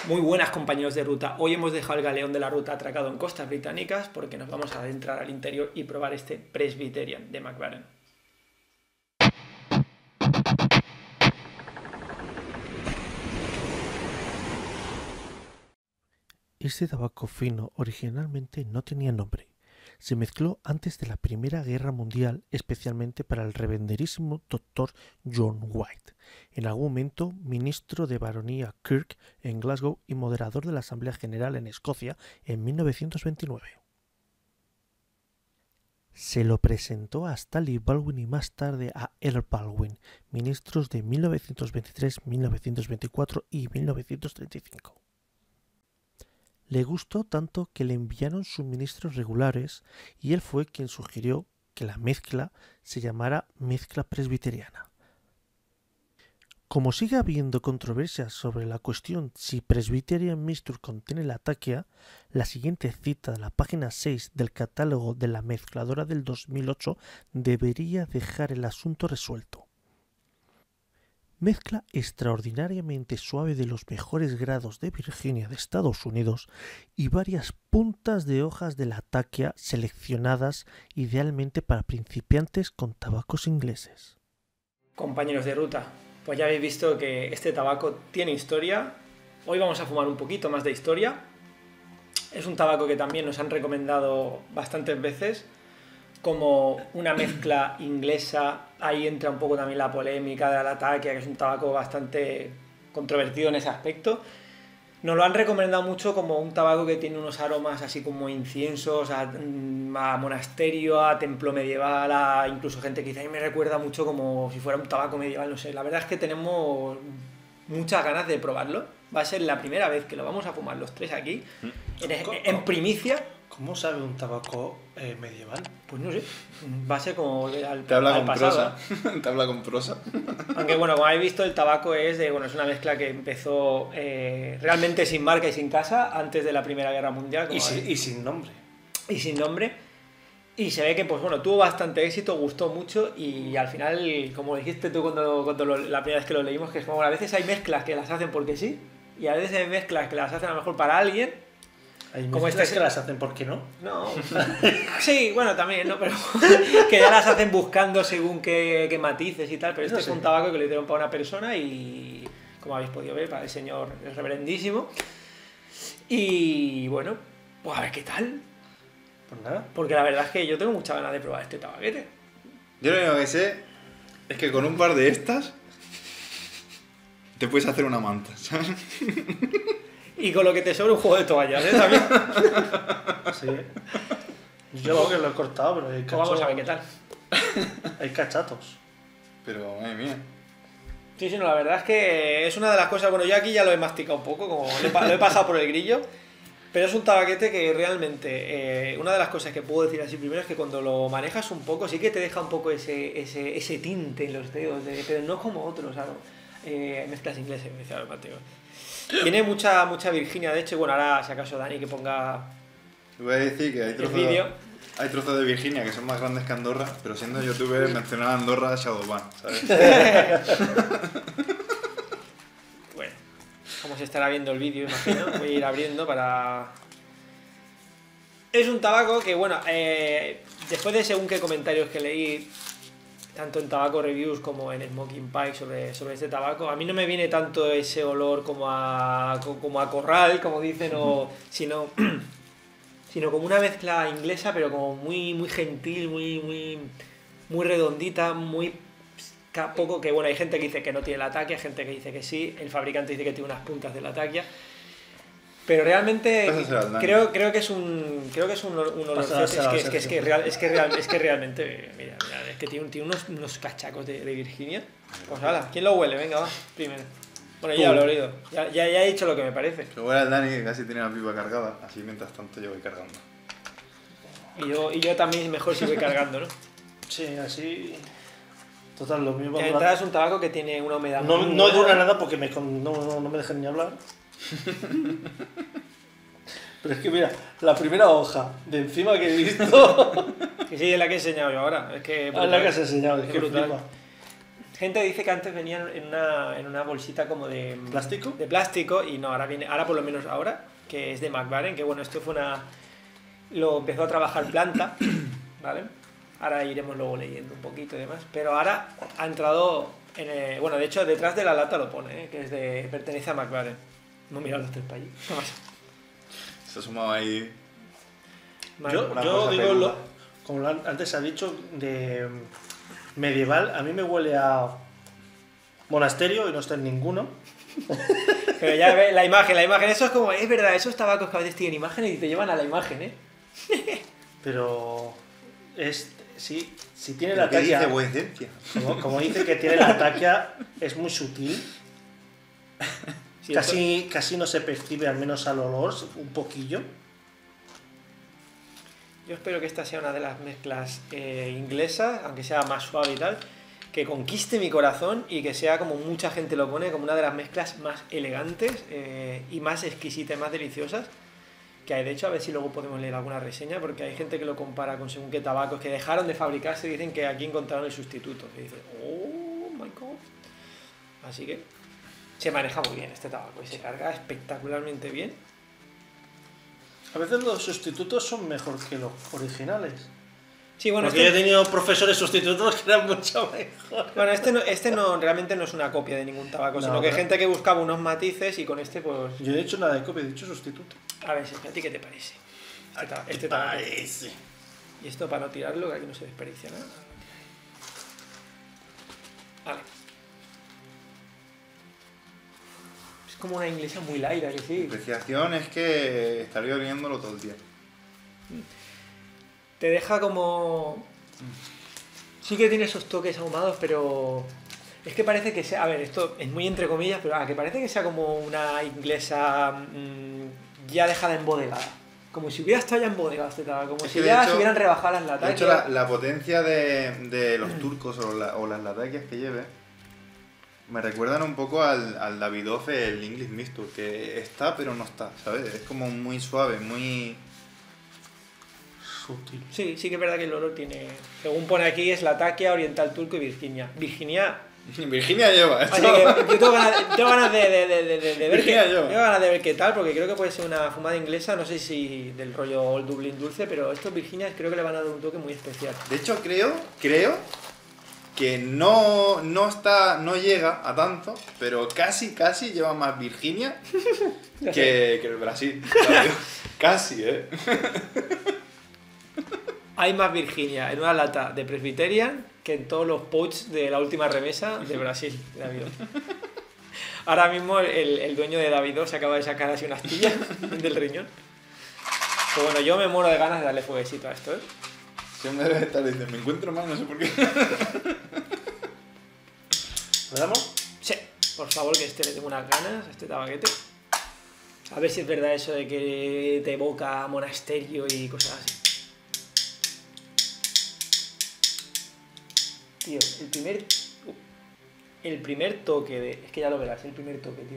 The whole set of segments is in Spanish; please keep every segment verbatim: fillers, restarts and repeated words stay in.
Muy buenas, compañeros de ruta. Hoy hemos dejado el galeón de la ruta atracado en costas británicas porque nos vamos a adentrar al interior y probar este Presbyterian de McLaren. Este tabaco fino originalmente no tenía nombre. Se mezcló antes de la Primera Guerra Mundial, especialmente para el revenderísimo doctor John White, en algún momento ministro de Baronía Kirk en Glasgow y moderador de la Asamblea General en Escocia en mil novecientos veintinueve. Se lo presentó a Stanley Baldwin y más tarde a Earl Baldwin, ministros de mil novecientos veintitrés, mil novecientos veinticuatro y mil novecientos treinta y cinco. Le gustó tanto que le enviaron suministros regulares y él fue quien sugirió que la mezcla se llamara mezcla presbiteriana. Como sigue habiendo controversias sobre la cuestión si Presbyterian Mixture contiene la taquia, la siguiente cita de la página seis del catálogo de la mezcladora del dos mil ocho debería dejar el asunto resuelto. Mezcla extraordinariamente suave de los mejores grados de Virginia de Estados Unidos y varias puntas de hojas de la taquia seleccionadas idealmente para principiantes con tabacos ingleses. Compañeros de ruta, pues ya habéis visto que este tabaco tiene historia. Hoy vamos a fumar un poquito más de historia. Es un tabaco que también nos han recomendado bastantes veces como una mezcla inglesa. Ahí entra un poco también la polémica de la taquia, que es un tabaco bastante controvertido en ese aspecto. Nos lo han recomendado mucho como un tabaco que tiene unos aromas así como inciensos, a, a monasterio, a templo medieval, a incluso gente que dice, a mí me recuerda mucho como si fuera un tabaco medieval, no sé. La verdad es que tenemos muchas ganas de probarlo. Va a ser la primera vez que lo vamos a fumar los tres aquí, en, en primicia. ¿Cómo sabe un tabaco eh, medieval? Pues no sé, va a ser como al, te habla al con pasado. prosa. Te habla con prosa. Aunque bueno, como habéis visto, el tabaco es de, bueno, es una mezcla que empezó eh, realmente sin marca y sin casa antes de la Primera Guerra Mundial. Y, si, y sin nombre. Y sin nombre. Y se ve que pues bueno, tuvo bastante éxito, gustó mucho y al final, como dijiste tú cuando, cuando lo, la primera vez que lo leímos, que es como a veces hay mezclas que las hacen porque sí y a veces hay mezclas que las hacen a lo mejor para alguien. Hay como estas que las hacen, ¿por qué no? No. Sí, bueno, también, ¿no? Pero que ya las hacen buscando según qué, qué matices y tal. Pero este no, es sí. un tabaco que lo hicieron para una persona y, como habéis podido ver, para el señor es reverendísimo. Y bueno, pues a ver qué tal. Pues nada. Porque la verdad es que yo tengo mucha ganas de probar este tabaquete. Yo lo único que sé es que con un par de estas te puedes hacer una manta, ¿sabes? Y con lo que te sobra un juego de toallas, ¿eh? También. Sí. Yo creo que lo he cortado, pero hay cachos. Vamos a ver qué tal. Hay cachatos. Pero, madre mía. Sí, sí, no, la verdad es que es una de las cosas... Bueno, yo aquí ya lo he masticado un poco, como lo he, lo he pasado por el grillo. Pero es un tabaquete que realmente... Eh, una de las cosas que puedo decir así primero es que cuando lo manejas un poco, sí que te deja un poco ese, ese, ese tinte en los dedos, de, pero no como otros, ¿sabes? Eh, mezclas inglesas, me decía Mateo. Tiene mucha mucha Virginia, de hecho, bueno, ahora si acaso Dani que ponga voy a decir que hay trozos, de, hay trozos de Virginia que son más grandes que Andorra, pero siendo youtuber mencionar a Andorra Shadowban, ¿sabes? Bueno, como se estará viendo el vídeo, imagino, voy a ir abriendo para... Es un tabaco que, bueno, eh, después de según qué comentarios que leí, tanto en Tabaco Reviews como en Smoking Pike sobre, sobre este tabaco, a mí no me viene tanto ese olor como a, como a corral, como dicen, o, sino, sino como una mezcla inglesa, pero como muy, muy gentil, muy, muy, muy redondita, muy poco, que bueno, hay gente que dice que no tiene la taquia, hay gente que dice que sí, el fabricante dice que tiene unas puntas de la taquia. Pero realmente creo, creo que es un creo que es un, un olor es que es que es que real, es que real, es que realmente mira, mira es que tiene, tiene unos, unos cachacos de, de Virginia. Pues nada, ¿quién lo huele? Venga, va, primero. Bueno, ya lo he olido. Ya, ya, ya he dicho lo que me parece. Lo huele al Dani que casi tiene la pipa cargada, así mientras tanto yo voy cargando. Y yo y yo también mejor si voy cargando, ¿no? Sí, así. Total, lo mismo. En entrada es un tabaco que tiene una humedad. No, muy no dura nada porque me, no, no, no me dejan ni hablar. Pero es que mira, la primera hoja de encima que he visto. Que sí, es la que he enseñado yo ahora. Es que ah, es la que has enseñado, es, es que brutal. flipa. Gente dice que antes venían en una, en una bolsita como de... ¿Plástico? De plástico y no, ahora viene, ahora por lo menos ahora, que es de McLaren, que bueno, esto fue una... Lo empezó a trabajar planta, ¿vale? Ahora iremos luego leyendo un poquito y demás, pero ahora ha entrado en el, bueno, de hecho detrás de la lata lo pone, ¿eh? Que es de, pertenece a McLaren. Hemos mirado los tres para allí. Se ha sumado ahí. Yo, Una yo cosa digo, peluda. lo, como lo han- antes ha dicho, de medieval, a mí me huele a monasterio y no está en ninguno. Pero ya ves la imagen, la imagen, eso es como, es verdad, esos tabacos que a veces tienen imágenes y te llevan a la imagen, ¿eh? Pero es, sí, si tiene ¿Pero la qué dice taquia, vuecencia? como, como dice que tiene la taquia, es muy sutil. Sí, Casi, casi no se percibe, al menos al olor, un poquillo. Yo espero que esta sea una de las mezclas eh, inglesas, aunque sea más suave y tal, que conquiste mi corazón y que sea, como mucha gente lo pone, como una de las mezclas más elegantes eh, y más exquisitas y más deliciosas que hay. De hecho, a ver si luego podemos leer alguna reseña, porque hay gente que lo compara con según qué tabacos que dejaron de fabricarse y dicen que aquí encontraron el sustituto. Y dicen, oh my god. Así que se maneja muy bien este tabaco y se carga espectacularmente bien. A veces los sustitutos son mejor que los originales. Sí, bueno, Porque este, yo he tenido profesores sustitutos que eran mucho mejor. bueno, este, no, este no, realmente no es una copia de ningún tabaco, No, sino que hay pero- gente que buscaba unos matices y con este, pues... Yo no he hecho nada de copia, he dicho sustituto. A ver, Sergio, ¿a ti qué te parece? Este, taba- este tabaco. Y esto para no tirarlo, que aquí no se desperdicia nada. Vale. Es como una inglesa muy laira, que sí. La apreciación es que estaría oliéndolo todo el día. Te deja como... Sí que tiene esos toques ahumados, pero... Es que parece que sea... A ver, esto es muy entre comillas, pero ah, que parece que sea como una inglesa mmm, ya dejada embodegada. Como si hubiera estado ya embodegado este tabaco. Como Es si que de ya hecho- se hubieran rebajado las latas. De hecho, la, la potencia de, de los turcos o, la- o las lataquias que lleve me recuerdan un poco al, al Davidoff, el English Mixture, que está pero no está, ¿sabes? Es como muy suave, muy... Sutil. Sí, sí que es verdad que el olor tiene... Según pone aquí, es Latakia, Oriental Turco y Virginia. Virginia... Virginia lleva Así esto. que yo tengo ganas, tengo ganas de, de, de, de, de ver qué, Virginia lleva. tengo ganas de ver qué tal, porque creo que puede ser una fumada inglesa, no sé si del rollo Old Dublin dulce, pero estos Virginias creo que le van a dar un toque muy especial. De hecho, creo, creo que no, no está, no llega a tanto, pero casi, casi lleva más Virginia que, que el Brasil. ¿sabes? Casi, ¿eh? Hay más Virginia en una lata de Presbyterian que en todos los pouches de la última remesa de Brasil, de Davidoff. Ahora mismo el, el dueño de Davidoff se acaba de sacar así una astilla del riñón. Pero bueno, yo me muero de ganas de darle fueguecito a esto, ¿eh? Siempre debe estar diciendo, me encuentro mal, no sé por qué. ¿Le damos? Sí, por favor, que este le tengo unas ganas a este tabaquete. A ver si es verdad eso de que te evoca monasterio y cosas así. Tío, el primer... El primer toque de... Es que ya lo verás, el primer toque, tío.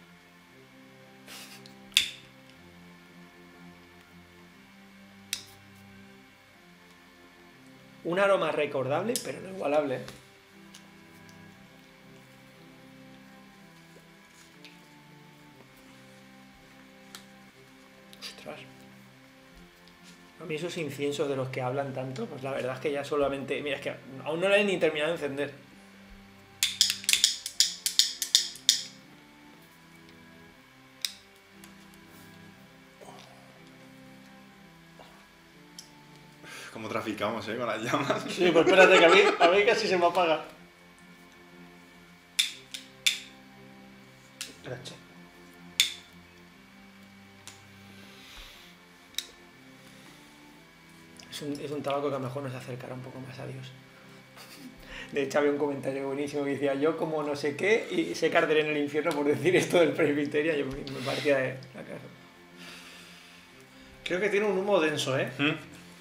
Un aroma recordable, pero no igualable, ¿eh? Ostras. A mí esos inciensos de los que hablan tanto, pues la verdad es que ya solamente... Mira, es que aún no lo he ni terminado de encender. Como traficamos, ¿eh? Con las llamas. Sí, pues espérate, que a mí, a mí casi se me apaga. Espérate. Es un, es un tabaco que a lo mejor nos acercará un poco más a Dios. De hecho, había un comentario buenísimo que decía, yo como no sé qué, y sé que arderé en el infierno por decir esto del presbiterio, yo me, me parecía de la cara. Creo que tiene un humo denso, ¿eh? ¿Mm?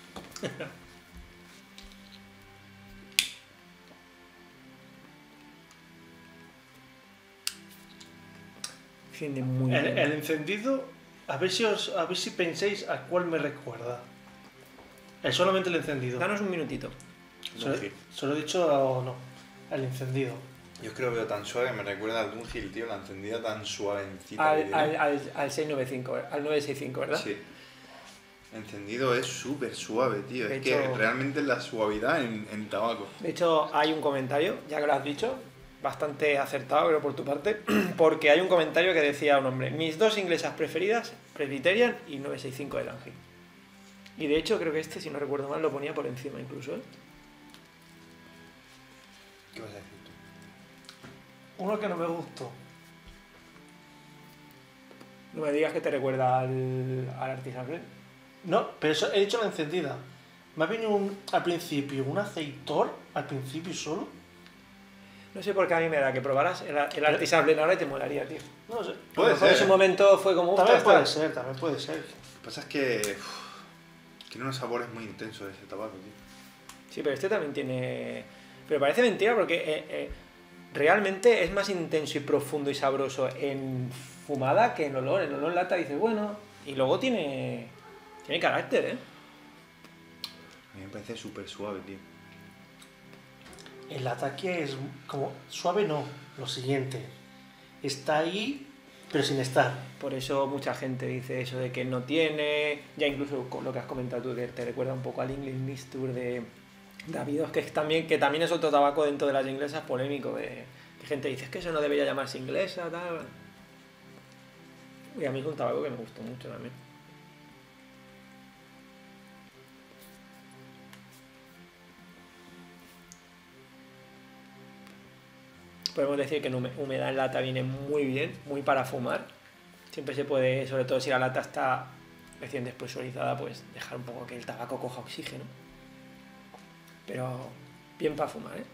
Enciende muy El, bien. el encendido, a ver si os, a ver si pensáis a cuál me recuerda. Es solamente el encendido. Danos un minutito. ¿Se, ¿Se lo he dicho o no? al encendido. Yo creo que lo veo tan suave que me recuerda al Dunhill, tío, la encendida tan suavecita. que Al, tiene. al, al, al seiscientos noventa y cinco, al novecientos sesenta y cinco, ¿verdad? Sí. Encendido es súper suave, tío. De Es hecho- que realmente es la suavidad en, en tabaco. De hecho, hay un comentario, ya que lo has dicho, bastante acertado, creo, por tu parte, porque hay un comentario que decía un hombre: mis dos inglesas preferidas, Presbyterian y novecientos sesenta y cinco de Dunhill. Y de hecho, creo que este, si no recuerdo mal, lo ponía por encima incluso, ¿eh? ¿Qué vas a decir tú? Uno que no me gustó. No me digas que te recuerda al, al artisanal. No, pero eso he dicho la encendida. Me ha venido un, al principio un aceitor, al principio solo. No sé por qué a mí me da que probaras el, el artisan blend ahora y te molaría, tío. No sé. Puede A lo mejor ser, en su ¿eh? momento fue como... También "Ostras, puede está". ser, también puede ser. Lo que pasa es que uf, tiene unos sabores muy intensos ese tabaco, tío. Sí, pero este también tiene... Pero parece mentira porque eh, eh, realmente es más intenso y profundo y sabroso en fumada que en olor. En olor lata dices, bueno, y luego tiene... Tiene carácter, ¿eh? A mí me parece súper suave, tío. El ataque es como suave, no. Lo siguiente. Está ahí, pero sin estar. Por eso mucha gente dice eso de que no tiene... Ya incluso con lo que has comentado tú, que te recuerda un poco al English Mixture de Davidoff, que, es también, que también es otro tabaco dentro de las inglesas polémico. De, que gente dice, es que eso no debería llamarse inglesa, tal... Y a mí es un tabaco que me gustó mucho también. Podemos decir que en hume- humedad en lata viene muy bien, muy para fumar. Siempre se puede, sobre todo si la lata está recién despresurizada, pues dejar un poco que el tabaco coja oxígeno. Pero bien para fumar, ¿eh?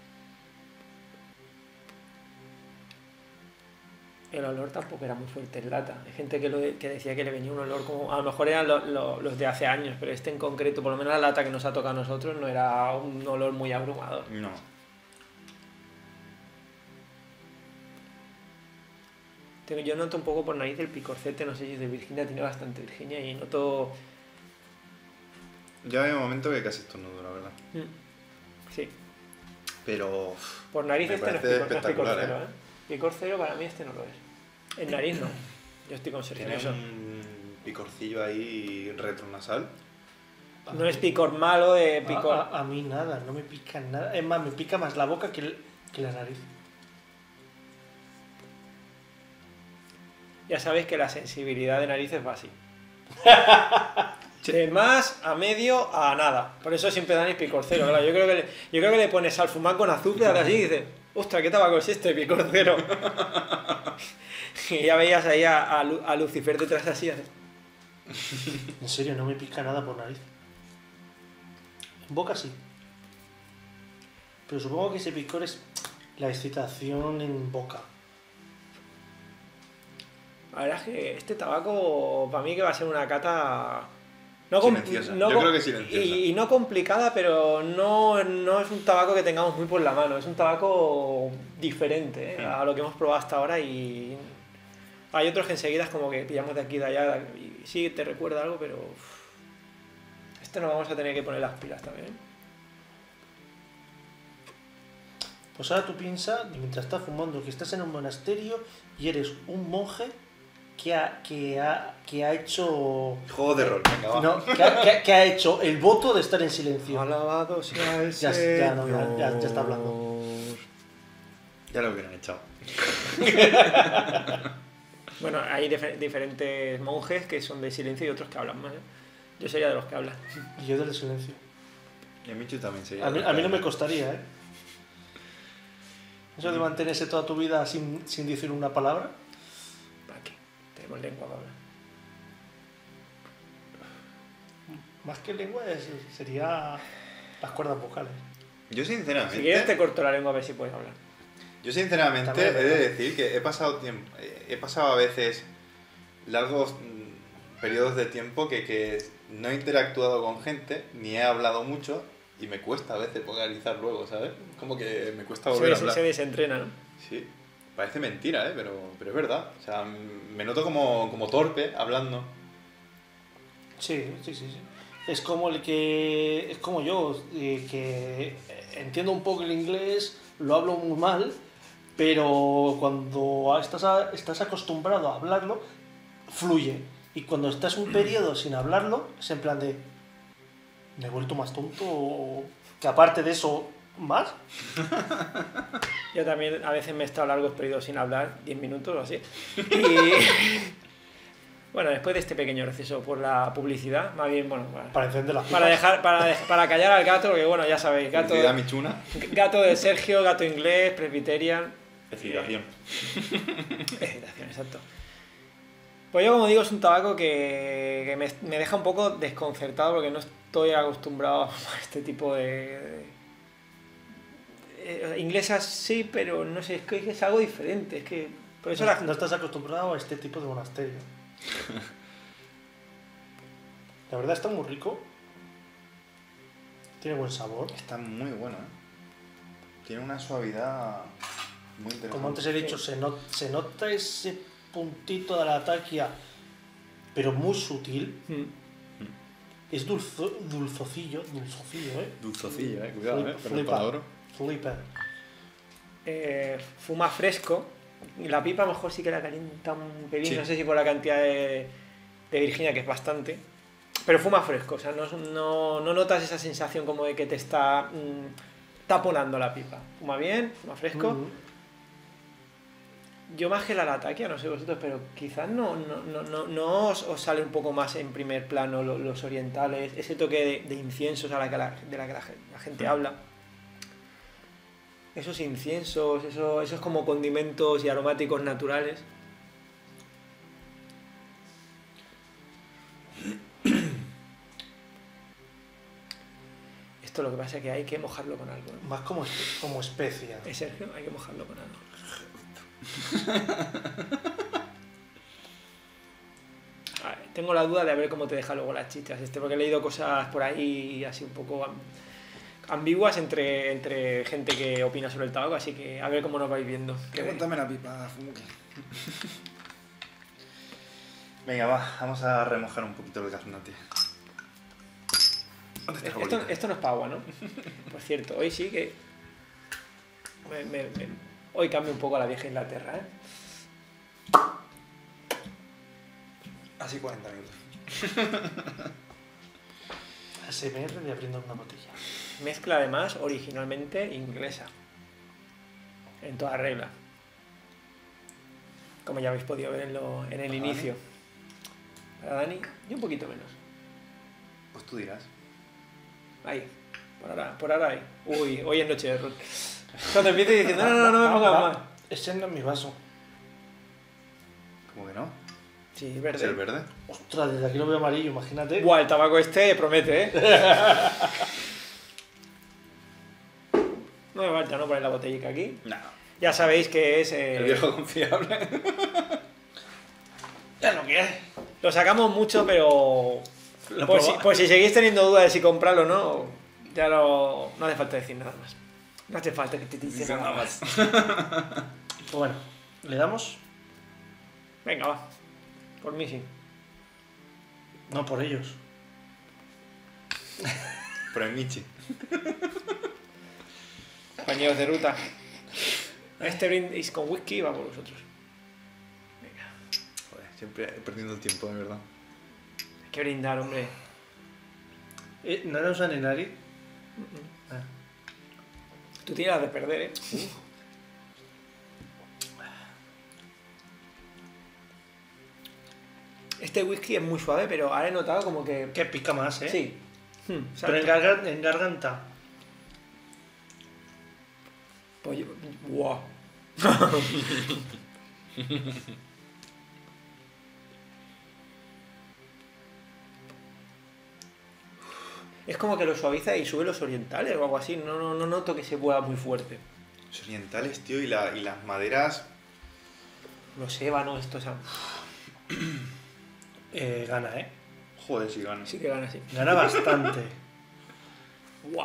El olor tampoco era muy fuerte en lata. Hay gente que, lo de- que decía que le venía un olor como... A lo mejor eran lo- lo- los de hace años, pero este en concreto, por lo menos la lata que nos ha tocado a nosotros, no era un olor muy abrumador. No. Tengo- Yo noto un poco por nariz el picorcete, no sé si es de Virginia, tiene bastante Virginia y noto... Ya hay un momento que casi estornudo, la verdad. Mm, Sí, Pero... uf, por nariz Me este no es, parece picor, no es picor espectacular, cero, ¿eh? Picor cero para mí este no lo es. En nariz no. Yo estoy con Sergio en tiene eso. un picorcillo ahí retronasal. No es picor malo de picor... A, a- a mí nada, no me pica nada. Es más, me pica más la boca que, el- que la nariz. Ya sabéis que la sensibilidad de narices va así. De más a medio a nada. Por eso siempre dan el picor cero. Claro, yo, creo que le, yo creo que le pones al fumar con azúcar así y dices, ostras, ¿qué tabaco es este? Picor cero. Y ya veías ahí a, a Lu- a Lucifer detrás así. así. En serio, no me pica nada por nariz. En boca sí. Pero supongo que ese picor es la excitación en boca. La verdad es que este tabaco, para mí que va a ser una cata... No com- Silenciosa. no Yo com- creo que silenciosa. Y, y no complicada, pero no, no es un tabaco que tengamos muy por la mano. Es un tabaco diferente, ¿eh? Sí. A lo que hemos probado hasta ahora y... Hay otros que enseguida es como que pillamos de aquí y de allá y sí, te recuerda algo, pero... uf, este nos vamos a tener que poner las pilas también, ¿eh? Pues ahora tú piensas, mientras estás fumando, que estás en un monasterio y eres un monje que ha, que ha, que ha hecho... Juego de rol, venga, va. No, que ha, que ha- que ha hecho el voto de estar en silencio. Alabado sea el Ya- ya no, ya- ya- ya está hablando. Ya lo hubieran echado. Bueno, hay difer- diferentes monjes que son de silencio y otros que hablan más, ¿eh? Yo sería de los que hablan. Y yo del silencio. Y a Michu también sería. A mí, a mí no me costaría, ¿eh? Eso de mantenerse toda tu vida sin, sin decir una palabra. ¿Para qué? Tenemos lengua para hablar. Más que lengua es- sería las cuerdas vocales. Yo sinceramente... Si quieres te corto la lengua a ver si puedes hablar. Yo sinceramente También he es de verdad. decir que he pasado tiempo, he pasado a veces largos mm, periodos de tiempo que, que no he interactuado con gente, ni he hablado mucho, y me cuesta a veces vocalizar luego, ¿sabes? Como que me cuesta Se, volver a des- hablar. se desentrena, ¿no? Sí, parece mentira, ¿eh? Pero, pero es verdad. O sea, mm, me noto como, como torpe hablando. Sí, sí, sí, sí. Es como el que. Es como yo, eh, que entiendo un poco el inglés, lo hablo muy mal, pero cuando estás, a- estás acostumbrado a hablarlo, fluye. Y cuando estás un periodo sin hablarlo, es en plan de... ¿Me he vuelto más tonto? O que aparte de eso, ¿más? Yo también a veces me he estado largos periodos sin hablar, diez minutos o así. Y bueno, después de este pequeño receso por la publicidad, más bien, bueno, para, Para encender las para, pipas. dejar, para, dej- para callar al gato, que bueno, ya sabéis, gato, Publicidad michuna. gato de Sergio, gato inglés, presbiterian. Excitación. Excitación, exacto. Pues yo, como digo, es un tabaco que, que me, me deja un poco desconcertado porque no estoy acostumbrado a este tipo de... de- eh, inglesas sí, pero no sé, es que es algo diferente, es que... Por eso No, la, no estás acostumbrado a este tipo de monasterio. La verdad está muy rico. Tiene buen sabor. Está muy bueno, ¿eh? Tiene una suavidad muy interesante. Como antes he dicho, se, not- se nota ese puntito de la taquia, pero muy sutil. Mm. Es dulzo, dulzocillo, dulzocillo, ¿eh? Dulzocillo, eh. Cuidado, Flip- eh. Con el flipa. palabra. Flipa. Eh, fuma fresco. Y la pipa a lo mejor sí que la calienta un pelín, Sí. no sé si por la cantidad de, de Virginia, que es bastante. Pero fuma fresco, o sea, no, no, no notas esa sensación como de que te está mm, taponando la pipa. Fuma bien, fuma fresco. Mm. Yo más que la lataquia, no sé vosotros, pero quizás no, no, no, no, no os, os sale un poco más en primer plano lo- los orientales, ese toque de, de inciensos a la que la- de la que la, gen- la gente habla. Esos inciensos, esos, esos como condimentos y aromáticos naturales. Esto lo que pasa es que hay que mojarlo con algo, ¿no? Más como, espe- como especia. Eh, Sergio, hay que mojarlo con algo. A ver, tengo la duda de a ver cómo te deja luego las chichas este, porque he leído cosas por ahí así un poco am- ambiguas entre, entre gente que opina sobre el tabaco, así que a ver cómo nos vais viendo. Que- Cuéntame la pipa, Funky. Venga, va, vamos a remojar un poquito el gaznate. ¿Dónde está la Esto, bolita? esto no es para agua, ¿no? Por cierto, hoy sí que... me- me- me- hoy cambia un poco la vieja Inglaterra, ¿eh? Así cuarenta minutos. A S M R de abriendo una botella. Mezcla además originalmente inglesa. En toda regla. Como ya habéis podido ver en, lo- en el Vale. inicio. Para Dani, y un poquito menos. Pues tú dirás. Ahí. Por ahora, por ahora ahí. Uy, hoy es noche de rol. Cuando empieces diciendo, no, no, no, no me pongas más. Ese no es mi vaso. ¿Cómo que no? Sí, ¿Es el verde. verde? Ostras, desde aquí lo veo amarillo, imagínate. Buah, el tabaco este promete, ¿eh? No me falta, ¿no? Poner la botellica aquí. No. Ya sabéis que es... eh, El viejo confiable. Ya lo que hay. Lo sacamos mucho, pero... Lo Por si, proba- por si seguís teniendo dudas de si comprarlo o no, ya no, no hace falta decir nada más. No hace falta que te diga nada más. Pues bueno, ¿le damos? Venga, va. Por mí sí. No, por ellos. Por el Michi. Compañeros de ruta. Este brindis con whisky va por vosotros. Venga. Joder, siempre perdiendo el tiempo, de verdad. Hay que brindar, hombre. Eh, ¿No era un Sanenari? Ah. Tú tienes las de perder, ¿eh? Este whisky es muy suave, pero ahora he notado como que... Que pica más, ¿eh? Sí. Hmm, Pero en, exacto. garga- en garganta. Pues yo- Buah. Es como que lo suaviza y sube los orientales o algo así. No, no, no noto que se pueda muy fuerte. Los orientales, tío, y, la, y las maderas. Los ébanos, esto, o sea, Eh, gana, ¿eh? Joder, si ganas. sí que van así. Gana bastante. Buah.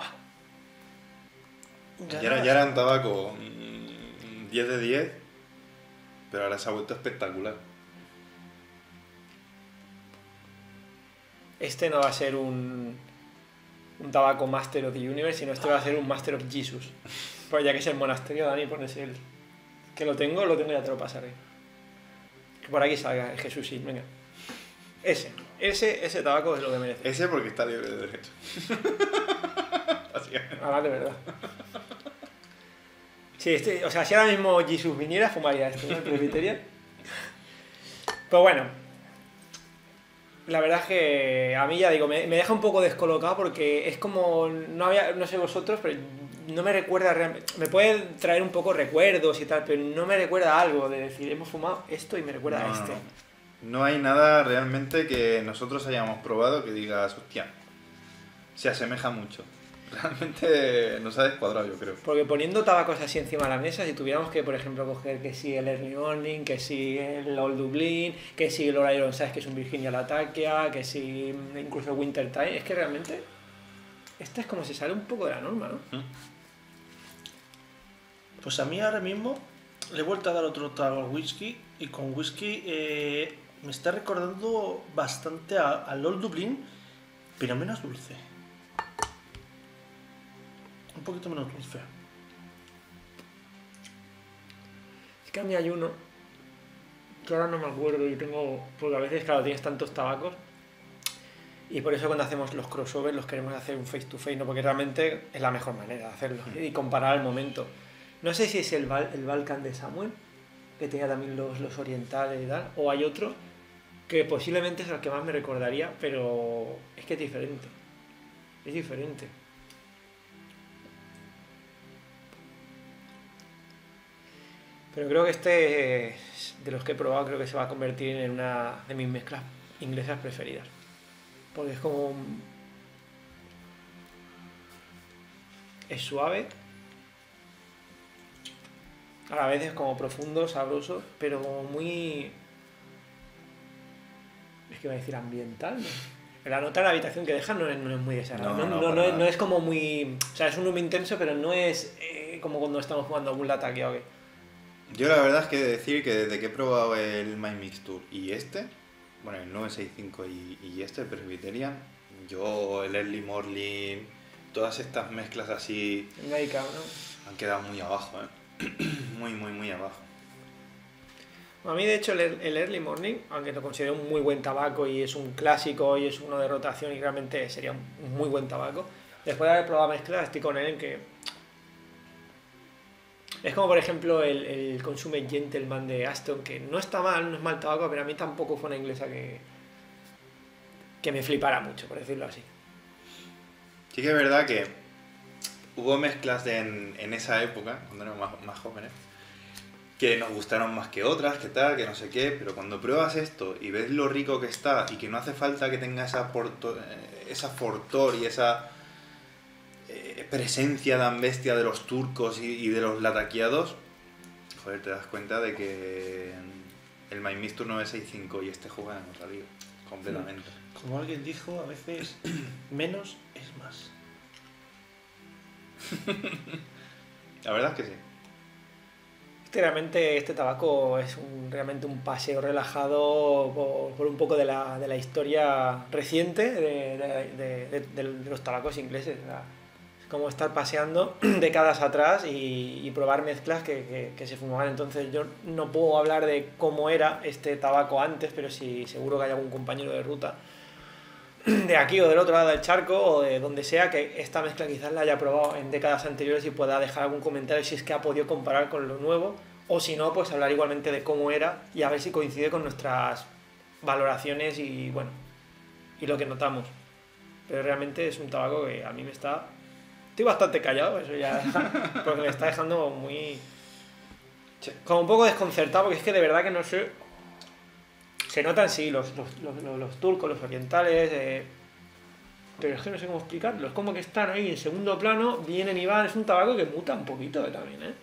Gana Ya era, ya era un tabaco mm, diez de diez, pero ahora se ha vuelto espectacular. Este no va a ser un, un tabaco Master of the Universe, sino este va a ser un Master of Jesus. Pues ya que es el monasterio, Dani, pones el... Que lo tengo, lo tengo, ya te lo pasaré. Que por aquí salga el Jesús, sí, venga. Ese, ese, ese tabaco es lo que merece. Ese porque está libre de derecho. Básicamente. Ahora de verdad. Sí, este, o sea, si ahora mismo Jesús viniera, fumaría esto, ¿no? El Presbyterian. Pues bueno. La verdad es que a mí, ya digo, me, me deja un poco descolocado porque es como... No había, no sé vosotros, pero no me recuerda realmente... Me puede traer un poco recuerdos y tal, pero no me recuerda algo de decir, hemos fumado esto y me recuerda No, a este. No. No hay nada realmente que nosotros hayamos probado que digas, hostia, se asemeja mucho. Realmente nos ha descuadrado, yo creo. Porque poniendo tabacos así encima de la mesa, si tuviéramos que, por ejemplo, coger que si el Early Morning, que si el Old Dublin, que si el Old Iron Size, que es un Virginia Latakia, que si incluso el Winter Time, es que realmente este es como si sale un poco de la norma, ¿no? Pues a mí ahora mismo le he vuelto a dar otro trago al whisky y con whisky eh, me está recordando bastante a- al Old Dublin, pero menos dulce. Un poquito menos dulce. Es que a mí hay uno que ahora no me acuerdo y tengo... Porque a veces, claro, tienes tantos tabacos y por eso cuando hacemos los crossovers los queremos hacer un face to face, ¿no? Porque realmente es la mejor manera de hacerlo y comparar el momento. No sé si es el, Val- el Balkan de Samuel, que tenía también los, los orientales y tal, o hay otro que posiblemente es el que más me recordaría, pero es que es diferente. Es diferente. Pero creo que este, de los que he probado, creo que se va a convertir en una de mis mezclas inglesas preferidas. Porque es como... un- Es suave. A la vez es como profundo, sabroso, pero como muy... Es que iba a decir ambiental, ¿no? La nota de la habitación que deja no es, no es muy desagradable. No, No, no, no, para no es, nada. no es como muy... O sea, es un humo intenso, pero no es eh, como cuando estamos jugando a un lataque o qué. Yo la verdad es que he de decir que desde que he probado el My Mixture y este, bueno, el novecientos sesenta y cinco y, y este, el Presbyterian, yo el Early Morning, todas estas mezclas así Venga, ¿no? han quedado muy abajo, ¿eh? Muy, muy, muy abajo. A mí, de hecho, el, el Early Morning, aunque lo considero un muy buen tabaco y es un clásico y es uno de rotación y realmente sería un muy buen tabaco, después de haber probado mezclas, estoy con él en que... Es como, por ejemplo, el, el Consume Gentleman de Aston, que no está mal, no es mal tabaco, pero a mí tampoco fue una inglesa que, que me flipara mucho, por decirlo así. Sí que es verdad que hubo mezclas de en, en esa época, cuando éramos más, más jóvenes, que nos gustaron más que otras, que tal, que no sé qué, pero cuando pruebas esto y ves lo rico que está y que no hace falta que tenga esa, porto, eh, esa fortor y esa eh, presencia tan bestia de los turcos y, y de los lataquiados, joder, te das cuenta de que el My Mixture novecientos sesenta y cinco y este juegan en otra liga, completamente. Como alguien dijo, a veces menos es más. La verdad es que sí. Este, realmente, este tabaco es un, realmente un paseo relajado por, por un poco de la, de la historia reciente de, de, de, de, de los tabacos ingleses. ¿Verdad? Es como estar paseando décadas atrás y, y probar mezclas que, que, que se fumaban. Entonces yo no puedo hablar de cómo era este tabaco antes, pero sí seguro que hay algún compañero de ruta de aquí o del otro lado del charco o de donde sea que esta mezcla quizás la haya probado en décadas anteriores y pueda dejar algún comentario si es que ha podido comparar con lo nuevo, o si no, pues hablar igualmente de cómo era y a ver si coincide con nuestras valoraciones y bueno, y lo que notamos. Pero realmente es un tabaco que a mí me está... Estoy bastante callado, eso ya, porque me está dejando muy... como un poco desconcertado, porque es que de verdad que no sé... Se notan, sí, los, los, los, los, los turcos, los orientales, eh, pero es que no sé cómo explicarlo. Es como que están ahí en segundo plano, vienen y van. Es un tabaco que muta un poquito eh, también, ¿eh?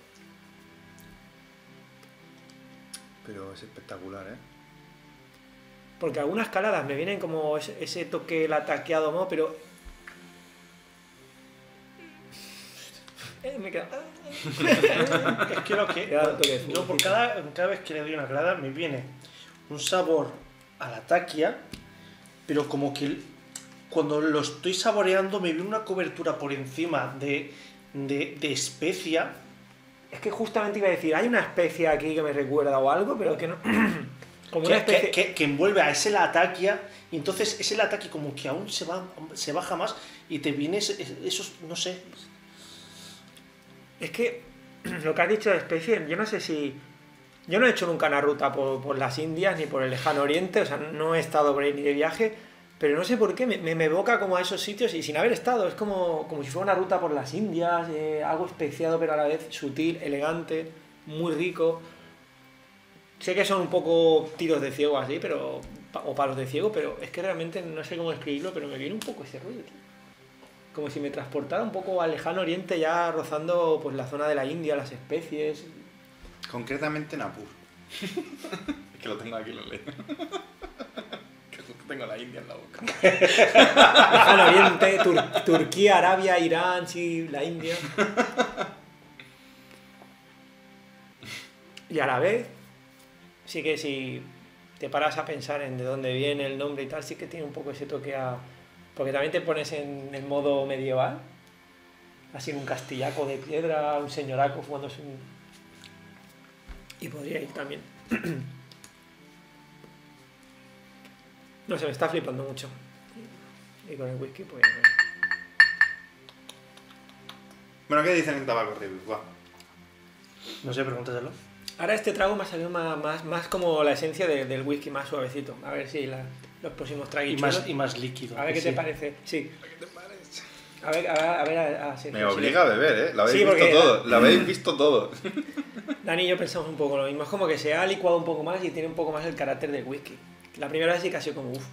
Pero es espectacular, ¿eh? Porque algunas caladas me vienen como ese, ese toque lataqueado, ¿no? Pero... Eh, me queda... Es que lo que... Queda toque de yo por cada, cada vez que le doy una calada me viene un sabor a la taquia, pero como que cuando lo estoy saboreando me viene una cobertura por encima de de, de especia. Es que justamente iba a decir, hay una especie aquí que me recuerda o algo, pero que no... Como una Que, especie... que, que, que envuelve a ese lataquia, y entonces ese lataquia como que aún se, va, se baja más y te viene esos, no sé. Es que lo que has dicho de especie, yo no sé si... Yo no he hecho nunca una ruta por, por las Indias ni por el lejano oriente, o sea, no he estado por ahí ni de viaje, pero no sé por qué me, me, me evoca como a esos sitios y sin haber estado, es como, como si fuera una ruta por las Indias, eh, algo especiado pero a la vez sutil, elegante, muy rico. Sé que son un poco tiros de ciego así, pero o palos de ciego, pero es que realmente no sé cómo describirlo, pero me viene un poco ese rollo, tío. Como si me transportara un poco al lejano oriente, ya rozando pues la zona de la India, las especies. Concretamente Napur. Es que lo tengo aquí, lo leo. Que justo tengo la India en la boca. Lejano oriente, Tur- Turquía, Arabia, Irán, sí, la India. Y a la vez, sí que si te paras a pensar en de dónde viene el nombre y tal, sí que tiene un poco ese toque a... Porque también te pones en el modo medieval, así en un castillaco de piedra, un señoraco fumándose un... Y podría ir también. No sé, me está flipando mucho. Y con el whisky, pues... Bueno, ¿qué dicen en Tabaco Reviews? Va. No sé, pregúntaselo. Ahora este trago me ha salido más, más, más como la esencia de- del whisky, más suavecito. A ver si la- los próximos Y traguitos. más, y más líquido. A ver qué sí. te parece. Sí. A ver, a ver, a ver, a, a- sí, Me sí. obliga a beber, ¿eh? Lo habéis Sí, visto porque- todo. Lo habéis visto todo. Dani y yo pensamos un poco lo mismo. Es como que se ha licuado un poco más y tiene un poco más el carácter del whisky. La primera vez sí que ha sido como uff.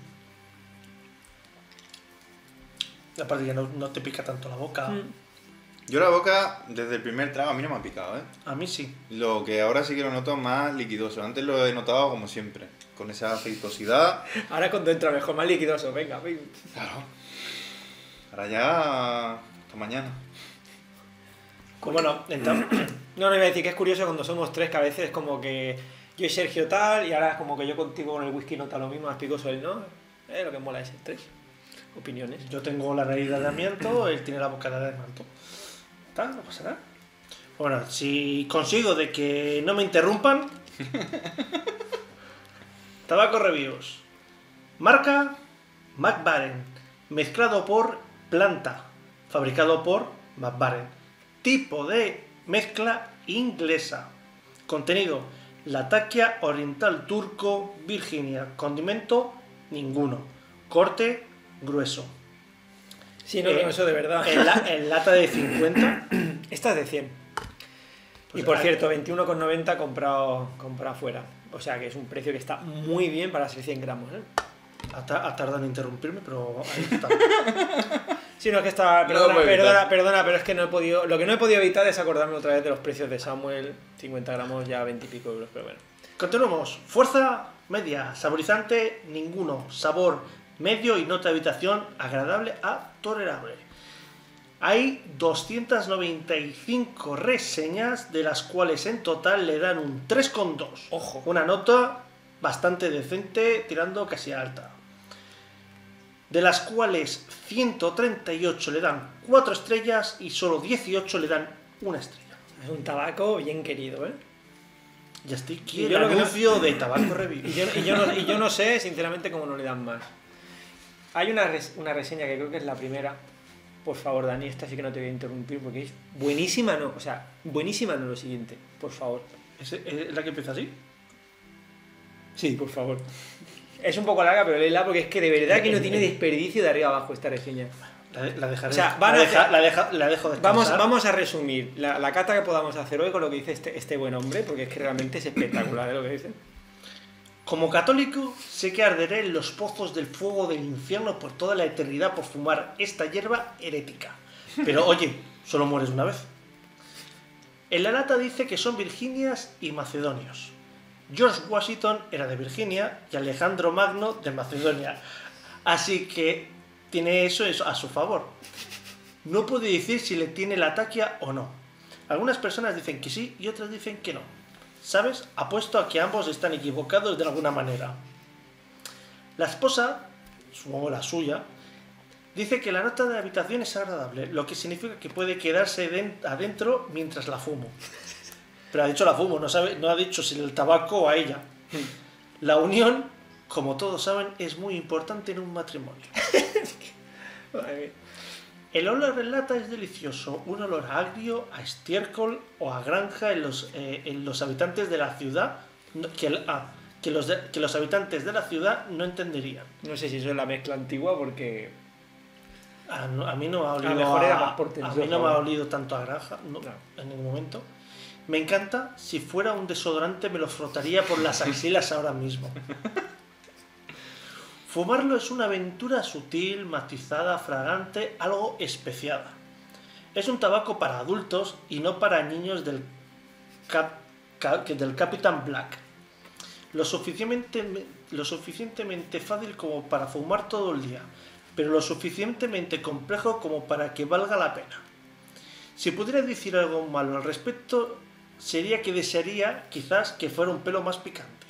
Aparte que no, no te pica tanto la boca. Mm. Yo la boca, desde el primer trago, a mí no me ha picado, ¿eh? A mí sí. Lo que ahora sí que lo noto más liquidoso. Antes lo he notado como siempre. Con esa aceitosidad. Ahora cuando entra mejor, más liquidoso. Venga, venga. Claro. Ahora ya... Hasta mañana. Bueno, entonces... No, no iba a decir que es curioso cuando somos tres, que a veces es como que yo y Sergio tal, y ahora es como que yo contigo con el whisky nota lo mismo, más picoso él, ¿no? Eh, lo que mola es tres opiniones. Yo tengo la nariz de amianto, él tiene la boca de amianto. ¿Está? No pasa nada. Bueno, si consigo de que no me interrumpan... Tabaco Reviews. Marca McBaren. Mezclado por planta. Fabricado por McBaren. Tipo de mezcla inglesa. Contenido: Latakia oriental turco, Virginia. Condimento: ninguno. Corte: grueso. Sí, no, Eh, no, eso de verdad. En, la, en lata de cincuenta. Esta es de cien. Pues y por hay- cierto, veintiuno con noventa comprado, comprado fuera. O sea que es un precio que está muy bien para ser cien gramos, ¿eh? Ha, ta- ha tardado en interrumpirme, pero ahí está. Sí, no, es que está... No Perdona, lo puedo perdona, evitar. perdona, pero es que no he podido... Lo que no he podido evitar es acordarme otra vez de los precios de Samuel. cincuenta gramos ya veinte y pico euros, pero bueno. Continuamos. Fuerza media. Saborizante: ninguno. Sabor medio y nota de habitación agradable a tolerable. Hay doscientas noventa y cinco reseñas, de las cuales en total le dan un tres coma dos. Ojo. Una nota bastante decente, tirando casi a alta. De las cuales ciento treinta y ocho le dan cuatro estrellas y solo dieciocho le dan una estrella. Es un tabaco bien querido, ¿eh? Ya estoy aquí Y el yo lo que no- anuncio de Tabaco Review. Y yo, y yo no, y yo no sé, sinceramente, cómo no le dan más. Hay una, res- una reseña que creo que es la primera. Por favor, Dani, esta sí que no te voy a interrumpir porque es buenísima, no. O sea, buenísima no lo siguiente. Por favor. ¿Es es la que empieza así? Sí, por favor. Es un poco larga, pero léela porque es que de verdad que no tiene desperdicio de arriba abajo esta reseña. La, la dejaré. O sea, van la, a deja- hacer- la, deja- la dejo descansar. Vamos, vamos a resumir la, la cata que podamos hacer hoy con lo que dice este, este buen hombre, porque es que realmente es espectacular, ¿eh? Lo que dice. Como católico, sé que arderé en los pozos del fuego del infierno por toda la eternidad por fumar esta hierba herética. Pero oye, solo mueres una vez. En la lata dice que son Virginias y Macedonios. George Washington era de Virginia y Alejandro Magno de Macedonia. Así que tiene eso, eso a su favor. No puede decir si le tiene la taquia o no. Algunas personas dicen que sí y otras dicen que no. ¿Sabes? Apuesto a que ambos están equivocados de alguna manera. La esposa, supongo la suya, Dice que la nota de habitación es agradable, lo que significa que puede quedarse adentro mientras la fumo. Pero ha dicho la fumo, no, sabe, no ha dicho si el tabaco o a ella. La unión, como todos saben, es muy importante en un matrimonio. El olor en lata es delicioso, un olor agrio, a estiércol o a granja en los, eh, en los habitantes de la ciudad, que, ah, que, los de, que los habitantes de la ciudad no entenderían. No sé si eso es la mezcla antigua porque... A, no, a mí no me ha olido a, lo mejor era más a, por a mí no me ha olido tanto a granja, no, no. En ningún momento. Me encanta, si fuera un desodorante me lo frotaría por las axilas ahora mismo. Fumarlo es una aventura sutil, matizada, fragante, algo especiada. Es un tabaco para adultos y no para niños del, cap, cap, del Capitán Black. Lo suficientemente, lo suficientemente fácil como para fumar todo el día, pero lo suficientemente complejo como para que valga la pena. Si pudiera decir algo malo al respecto, sería que desearía quizás que fuera un pelo más picante.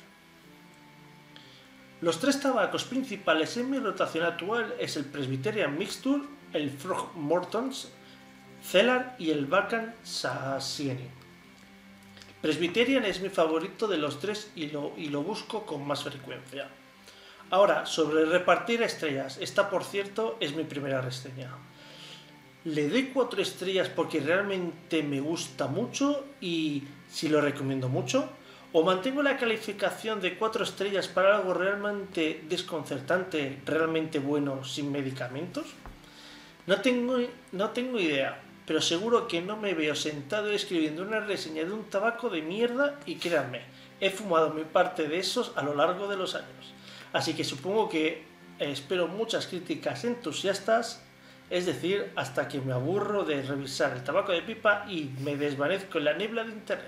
Los tres tabacos principales en mi rotación actual es el Presbyterian Mixture, el Frog Mortons, Cellar y el Balkan Sassieni. Presbyterian es mi favorito de los tres y lo, y lo busco con más frecuencia. Ahora, sobre repartir estrellas, esta por cierto es mi primera reseña. Le doy cuatro estrellas porque realmente me gusta mucho y si lo recomiendo mucho, o mantengo la calificación de cuatro estrellas para algo realmente desconcertante, realmente bueno, sin medicamentos. No tengo, no tengo idea, pero seguro que no me veo sentado escribiendo una reseña de un tabaco de mierda y créanme, he fumado mi parte de esos a lo largo de los años. Así que supongo que espero muchas críticas entusiastas, es decir, hasta que me aburro de revisar el tabaco de pipa y me desvanezco en la niebla de internet.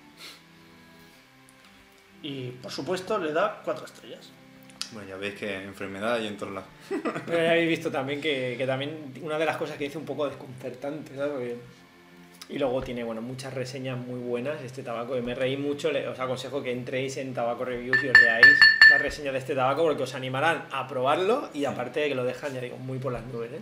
Y por supuesto le da cuatro estrellas. Bueno, ya veis que enfermedad hay en todos lados. Pero ya habéis visto también que, que también una de las cosas que dice un poco desconcertante, ¿sabes? Porque... Y luego tiene, bueno, muchas reseñas muy buenas este tabaco, que me reí mucho. Os aconsejo que entréis en Tabaco Reviews y os leáis las reseñas de este tabaco porque os animarán a probarlo y aparte de que lo dejan, ya digo, muy por las nubes, ¿eh?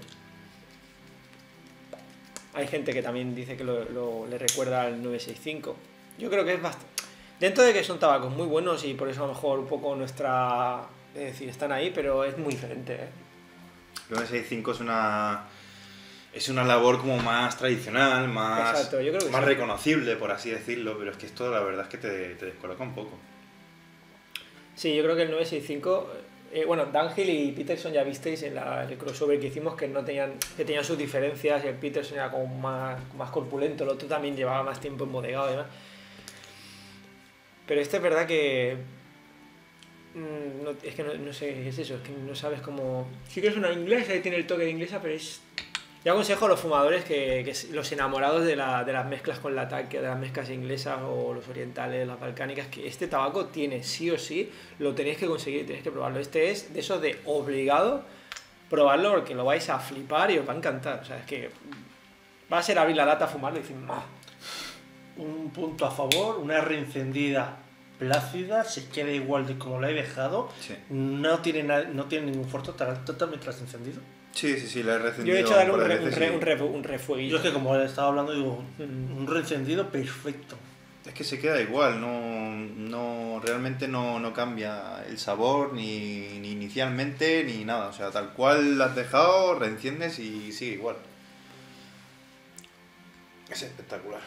Hay gente que también dice que lo, lo, le recuerda al nueve sesenta y cinco. Yo creo que es bastante... Dentro de que son tabacos muy buenos y por eso a lo mejor un poco nuestra... Es decir, están ahí, pero es muy diferente, ¿eh? El nueve sesenta y cinco es una... Es una labor como más tradicional, más, Exacto, yo creo que más sí. reconocible, por así decirlo, pero es que esto la verdad es que te, te descoloca un poco. Sí, yo creo que el nueve sesenta y cinco... Eh, bueno, Dunhill y Peterson ya visteis en la, el crossover que hicimos que no tenían que tenían sus diferencias y el Peterson era como más, más corpulento, el otro también llevaba más tiempo embodegado y demás. Pero este es verdad que... Mmm, no, es que no, no sé, es eso, es que no sabes cómo... Sí que es una inglesa y tiene el toque de inglesa, pero es... Yo aconsejo a los fumadores, que, que los enamorados de, la, de las mezclas con la taquia, de las mezclas inglesas o los orientales, las balcánicas, que este tabaco tiene sí o sí, lo tenéis que conseguir, tenéis que probarlo. Este es de esos de obligado probarlo porque lo vais a flipar y os va a encantar. O sea, es que va a ser abrir la lata, fumarlo y decir, ¡ah! Un punto a favor, una reencendida plácida, se queda igual de como la he dejado, Sí, no tiene, na- no tiene ningún forto, está totalmente reencendido. sí, sí, sí la he recendido. Yo he hecho darle un, par de re, un, veces re, y- un, re, un refueguillo. Yo es que como estaba hablando digo, un reencendido perfecto. Es que se queda igual, no, no realmente no, no cambia el sabor ni, ni inicialmente ni nada. O sea, tal cual lo has dejado, reenciendes y sigue igual. Es espectacular.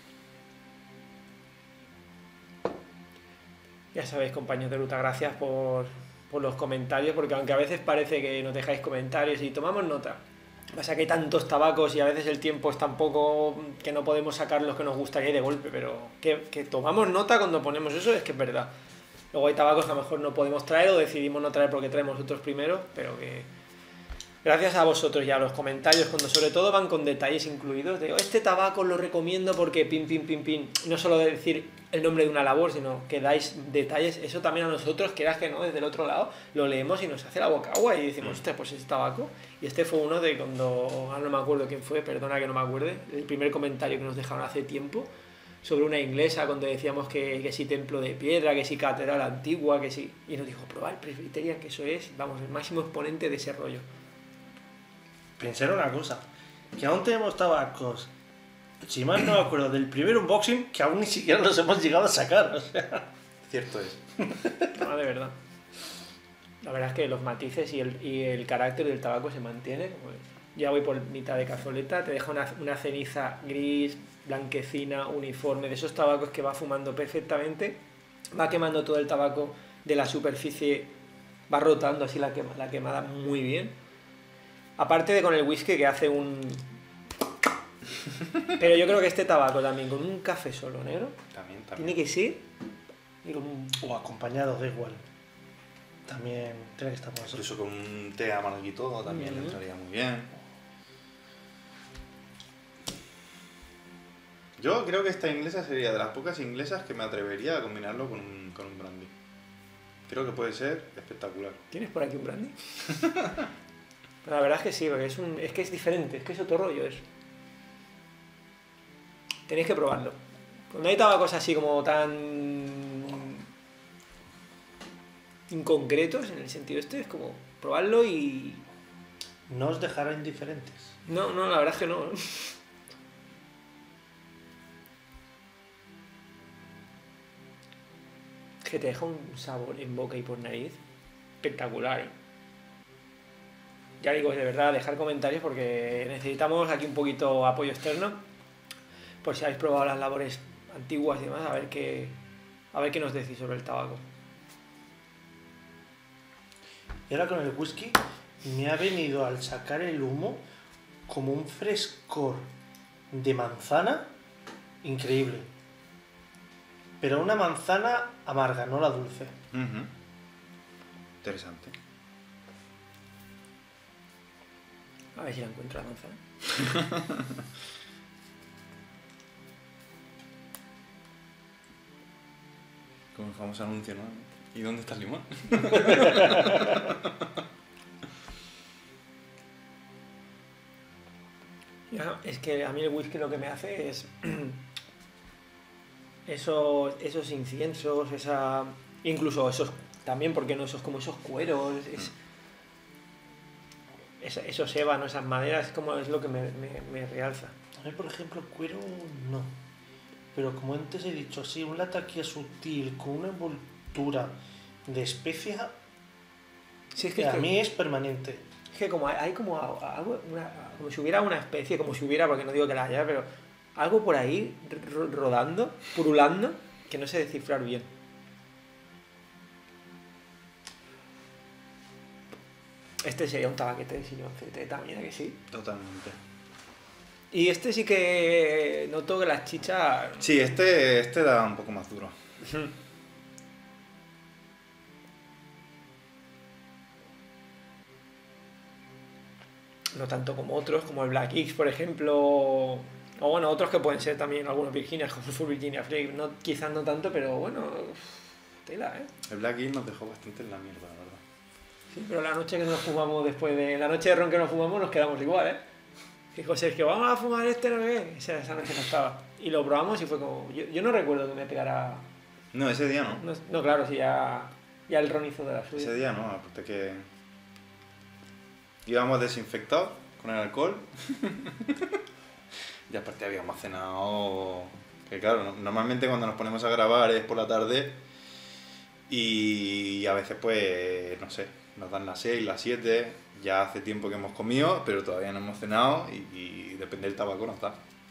Ya sabéis, compañeros de ruta, gracias por, por los comentarios, porque aunque a veces parece que nos dejáis comentarios y tomamos nota, pasa que hay tantos tabacos y a veces el tiempo es tan poco que no podemos sacar los que nos gustaría de golpe, pero que, que tomamos nota cuando ponemos eso es que es verdad. Luego hay tabacos que a lo mejor no podemos traer o decidimos no traer porque traemos nosotros primero, pero que... Gracias a vosotros y a los comentarios, cuando sobre todo van con detalles incluidos, de este tabaco lo recomiendo porque pin, pin, pin, pin, no solo de decir el nombre de una labor, sino que dais detalles, eso también a nosotros, quieras que no, desde el otro lado, lo leemos y nos hace la boca agua y decimos, hostia, pues este tabaco, y este fue uno de cuando, ahora no me acuerdo quién fue, perdona que no me acuerde, el primer comentario que nos dejaron hace tiempo, sobre una inglesa, cuando decíamos que, que si templo de piedra, que si catedral antigua, que si, y nos dijo, probad el Presbyterian, que eso es, vamos, el máximo exponente de ese rollo. pensé en una cosa, que aún tenemos tabacos, si mal no me acuerdo, del primer unboxing que aún ni siquiera los hemos llegado a sacar, o sea... Cierto es. No, de verdad. La verdad es que los matices y el, y el carácter del tabaco se mantiene. Pues ya voy por mitad de cazoleta, te deja una, una ceniza gris, blanquecina, uniforme, de esos tabacos que va fumando perfectamente, va quemando todo el tabaco de la superficie, va rotando así la, quema, la quemada muy bien. Aparte de con el whisky que hace un... Pero yo creo que este tabaco también, con un café solo negro, También, también. tiene que ser... y con un- O acompañado, da igual. También tiene que estar más... Incluso con un té amargo y todo también le Ujú. entraría muy bien. Yo creo que esta inglesa sería de las pocas inglesas que me atrevería a combinarlo con un, con un brandy. Creo que puede ser espectacular. ¿Tienes por aquí un brandy? La verdad es que sí, porque es, un, es que es diferente, es que es otro rollo eso. Tenéis que probarlo. Cuando hay tabacos así como tan inconcretos, en el sentido este, es como probarlo y... No os dejará indiferentes. No, no, la verdad es que no. Es que te deja un sabor en boca y por nariz espectacular, ¿eh? Ya digo, de verdad, dejar comentarios porque necesitamos aquí un poquito apoyo externo. Por si habéis probado las labores antiguas y demás, a ver qué, a ver qué nos decís sobre el tabaco. Y ahora con el whisky me ha venido al sacar el humo como un frescor de manzana increíble. Pero una manzana amarga, no la dulce. Ujú. Interesante. A ver si la encuentro la manzana. Como el famoso anuncio, ¿no? ¿Y dónde está el limón? Ya, es que a mí el whisky lo que me hace es esos, esos inciensos, esa, incluso esos también, porque no, esos como esos cueros, es, es- esos ébanos, esas maderas, es como es lo que me, me- me realza. A mí, por ejemplo, el cuero no. Pero como antes he dicho, así, un lataquía sutil con una envoltura de especia, Sí, es que que, a es que- mí es permanente. es que como hay, hay como a- algo, una- como si hubiera una especie, como si hubiera, porque no digo que la haya, pero algo por ahí ro- rodando, purulando, que no sé descifrar bien. Este sería un tabaquete de sillón C T también, ¿a que sí? Totalmente. Y este sí que noto que las chichas... Sí, este, este da un poco más duro. No tanto como otros, como el Black X, por ejemplo, o bueno, otros que pueden ser también algunos Virginias, como el Full Virginia Flake, no, quizás no tanto, pero bueno, tela, ¿eh? El Black Inn nos dejó bastante en la mierda, la verdad. Sí, pero la noche que nos fumamos después de... La noche de ron que nos fumamos nos quedamos igual, ¿eh? Dijo Sergio, vamos a fumar este, no sé qué. Esa, esa noche no estaba. Y lo probamos y fue como... Yo, yo no recuerdo que me pegara... No, ese día no. No, no, claro, sí, ya, ya el ron hizo de la Ese suya. día no, aparte que íbamos desinfectados con el alcohol. Y aparte habíamos cenado. Que claro, no- normalmente cuando nos ponemos a grabar es por la tarde. Y a veces pues, no sé, nos dan las seis, las siete. Ya hace tiempo que hemos comido, pero todavía no hemos cenado. Y, y depende del tabaco no está.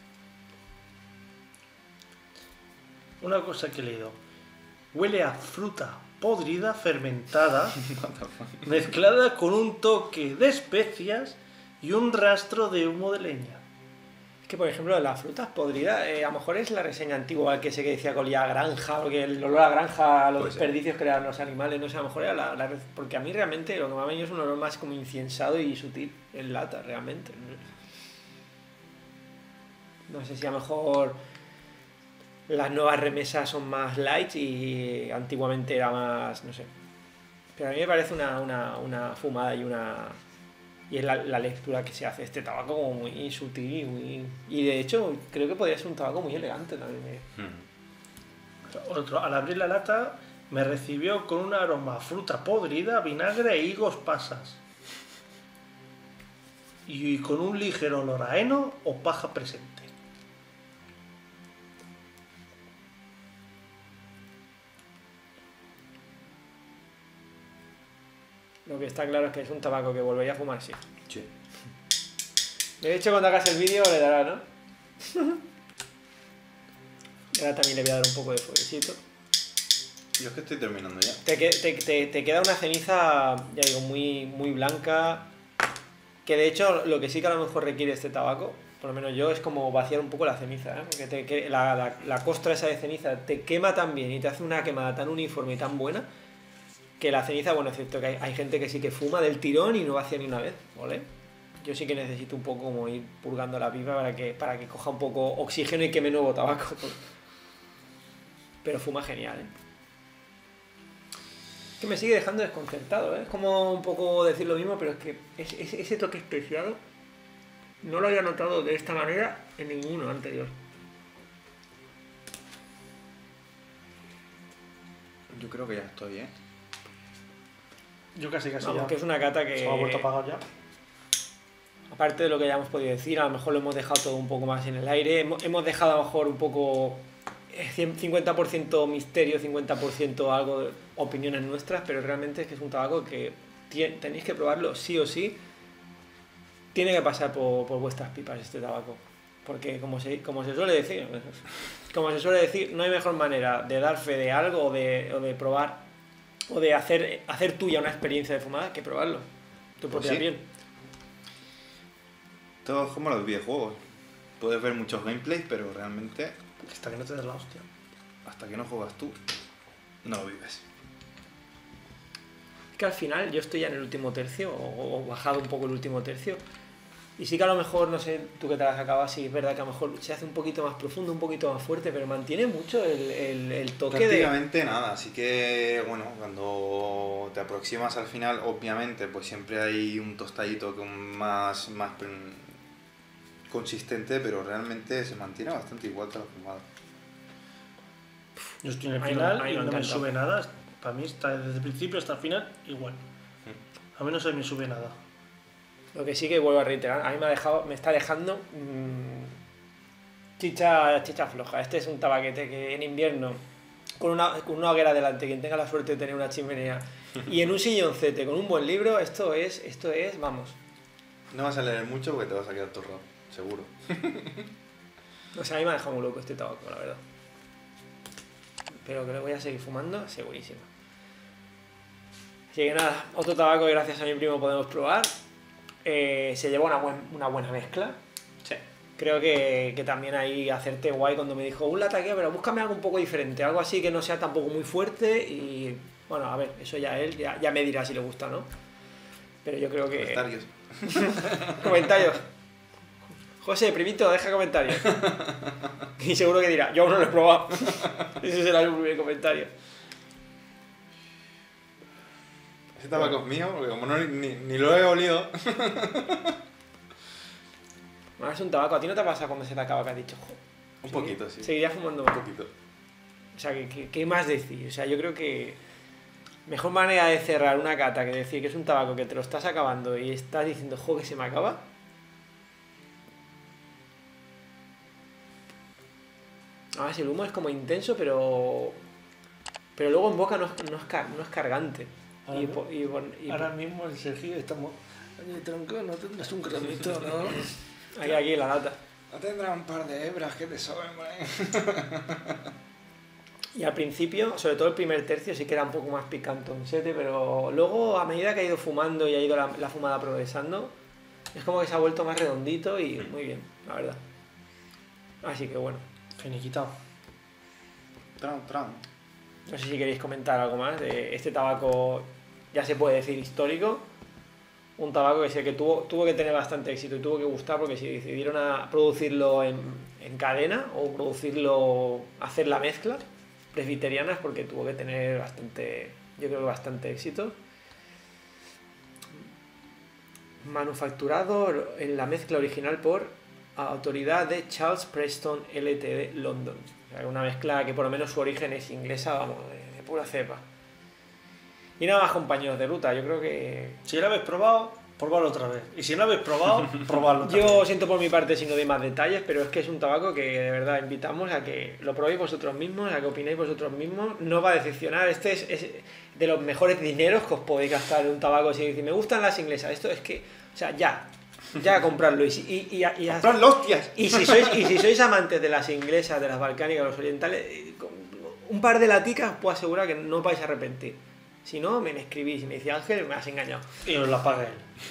Una cosa que he leído. Huele a fruta podrida fermentada mezclada con un toque de especias y un rastro de humo de leña. Es que, por ejemplo, las frutas podridas, eh, a lo mejor es la reseña antigua que sé que decía que olía a granja, porque el olor a granja, los Puede ser. desperdicios que eran los animales, no sé, a lo mejor era la, la... Porque a mí realmente lo que me ha venido es un olor más como incensado y sutil en lata, realmente. No sé si a lo mejor las nuevas remesas son más light y antiguamente era más, no sé. Pero a mí me parece una, una, una fumada y una... Y es la, la lectura que se hace de este tabaco como muy sutil y muy... Y de hecho creo que podría ser un tabaco muy elegante también. ¿eh? Hmm. Otro, al abrir la lata me recibió con un aroma a fruta podrida, vinagre e higos pasas. y con un ligero olor a heno o paja presente. Lo que está claro es que es un tabaco que volvería a fumar, sí. Sí. De hecho, cuando hagas el vídeo le dará, ¿no? Y ahora también le voy a dar un poco de fueguecito. Yo es que estoy terminando ya. Te, que- te, te, te queda una ceniza, ya digo, muy, muy blanca. Que de hecho, lo que sí que a lo mejor requiere este tabaco, por lo menos yo, es como vaciar un poco la ceniza, ¿eh? Porque te, que la, la, la costra esa de ceniza te quema tan bien y te hace una quemada tan uniforme y tan buena que la ceniza, bueno, es cierto que hay, hay gente que sí que fuma del tirón y no vacía ni una vez, ¿vale? Yo sí que necesito un poco como ir purgando la pipa para que, para que coja un poco oxígeno y queme nuevo tabaco. Pero fuma genial, ¿eh? Es que me sigue dejando desconcertado, ¿eh? Es como un poco decir lo mismo, pero es que ese, ese- ese toque especial no lo había notado de esta manera en ninguno anterior. Yo creo que ya estoy, ¿eh? Yo casi casi Vamos, ya. que es una cata que, Se me ha vuelto a apagar ya. aparte de lo que ya hemos podido decir, a lo mejor lo hemos dejado todo un poco más en el aire. Hemos, hemos dejado a lo mejor un poco eh, cien- cincuenta por ciento misterio, cincuenta por ciento algo de opiniones nuestras, pero realmente es que es un tabaco que tie- tenéis que probarlo sí o sí. Tiene que pasar por, por vuestras pipas este tabaco. Porque como se, como se suele decir, como se suele decir, no hay mejor manera de dar fe de algo o de, o de probar o de hacer, hacer tuya una experiencia de fumada que probarlo. Tu propia sí. piel. Todo es como los videojuegos. Puedes ver muchos gameplays, pero realmente, Hasta que no te des la hostia. hasta que no juegas tú, no lo vives. Que al final yo estoy ya en el último tercio, o, o bajado un poco el último tercio, y sí que a lo mejor, no sé, tú que te las acabas, sí es verdad que a lo mejor se hace un poquito más profundo, un poquito más fuerte, pero mantiene mucho el, el, el toque de... Prácticamente nada, así que bueno, cuando te aproximas al final, obviamente, pues siempre hay un tostadito con más, más mm, consistente, pero realmente se mantiene bastante igual que la fumada. Yo estoy en el A mí me- final a mí y me no me encanta. sube nada. Para mí está desde el principio hasta el final igual. A mí no se me sube nada. Lo que sí que vuelvo a reiterar, a mí me ha dejado, me está dejando mmm, chicha, chicha floja. Este es un tabaquete que en invierno, con una, con una hoguera delante, quien tenga la suerte de tener una chimenea, y en un silloncete con un buen libro, esto es, esto es, vamos. No vas a leer mucho porque te vas a quedar torrado, seguro. O sea, a mí me ha dejado muy loco este tabaco, la verdad. Pero que lo voy a seguir fumando, segurísimo. Así que nada, otro tabaco que gracias a mi primo podemos probar. Eh, se lleva una, buen, una buena mezcla. Sí. Creo que, que también ahí acerté guay cuando me dijo un lataqueo, pero búscame algo un poco diferente, algo así que no sea tampoco muy fuerte y bueno, a ver, eso ya él ya, ya me dirá si le gusta o no. Pero yo creo que... Comentarios. Comentarios. José, primito, deja comentarios. Y seguro que dirá, yo aún no lo he probado. Ese será el primer comentario. Ese tabaco es mío, porque como no, ni, ni lo he olido. Bueno, es un tabaco, ¿a ti no te pasa cuando se te acaba que has dicho, jo, Un segui- poquito, sí. Seguiría fumando Un más? poquito. O sea, ¿qué, qué, qué más decir? O sea, yo creo que mejor manera de cerrar una cata que decir que es un tabaco que te lo estás acabando y estás diciendo, jo, que se me acaba. Ahora sí, el humo es como intenso, pero pero luego en boca no es, no es, car- no es cargante. Ahora Y, mi- po- y pon- y Ahora mismo el Sergio estamos... Oye, tronco, no tendrás un gramito, ¿no? aquí, aquí en la lata. No tendrá un par de hebras que te soben, por ahí. Y al principio, sobre todo el primer tercio, sí que era un poco más picantonsete, pero luego a medida que ha ido fumando y ha ido la, la fumada progresando, es como que se ha vuelto más redondito y muy bien, la verdad. Así que bueno, Finiquitado. Tran, tran. no sé si queréis comentar algo más de este tabaco, ya se puede decir histórico. Un tabaco que sé que tuvo, tuvo que tener bastante éxito y tuvo que gustar porque si decidieron a producirlo en, en cadena o producirlo, hacer la mezcla, presbiterianas, porque tuvo que tener bastante, yo creo que bastante éxito. Manufacturado en la mezcla original por autoridad de Charles Preston L T D London. O sea, una mezcla que por lo menos su origen es inglesa, vamos, de, de pura cepa. Y nada más, compañeros de ruta, yo creo que Si lo habéis probado, Probarlo otra vez. Y si no lo habéis probado, probadlo otra vez. Yo siento por mi parte si no doy más detalles, pero es que es un tabaco que de verdad invitamos a que lo probéis vosotros mismos, a que opinéis vosotros mismos. No va a decepcionar. Este es, es de los mejores dineros que os podéis gastar en un tabaco. Si decís, me gustan las inglesas, esto es que, o sea, ya, ya comprarlo. Y, y, y, y, y, ¡Comprarlo, hostias! y, si sois, y si sois amantes de las inglesas, de las balcánicas, de los orientales, un par de laticas os puedo asegurar que no os vais a arrepentir. Si no, me escribís y me dice Ángel, me has engañado. Y os la paguen.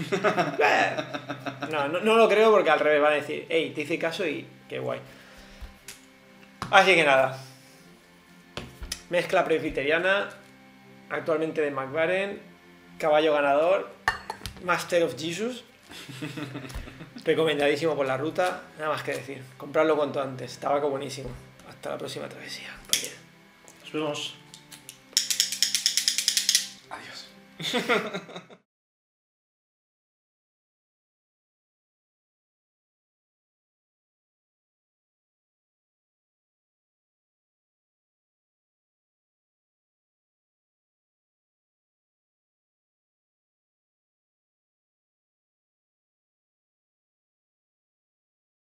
No, no, no lo creo porque al revés van a decir, hey, te hice caso y qué guay. Así que nada. Mezcla presbiteriana, actualmente de McLaren, caballo ganador, Master of Jesus. Recomendadísimo por la ruta, nada más que decir. Comprarlo cuanto antes, tabaco buenísimo. Hasta la próxima travesía, compañero. Nos vemos. Adiós.